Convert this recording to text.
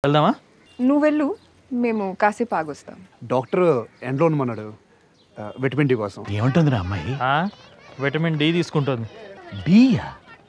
వెళ్దామా? నువ్వు వెళ్ళు, మేము కాసేపు ఆగొస్తాం. డాక్టర్ ఎండ్లో ఉండమన్నాడు విటమిన్ డి కోసం. ఏమంటుందిరా అమ్మాయి? విటమిన్ డి తీసుకుంటుంది. డియా?